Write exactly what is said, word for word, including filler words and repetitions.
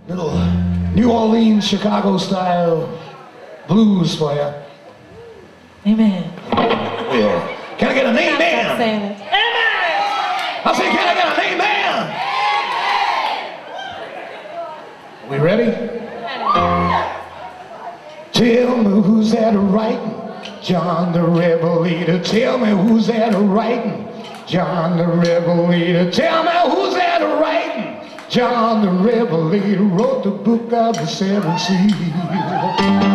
Little New Orleans, Chicago style blues for you. Amen. Yeah. Can I get an amen? Saying it. Amen. I say, can I get an amen? We ready? Tell me who's at writing, John the Revelator. Tell me who's at writing, John the Revelator. Tell me who's at writing, John the Revelator. Wrote the book of the seven seals.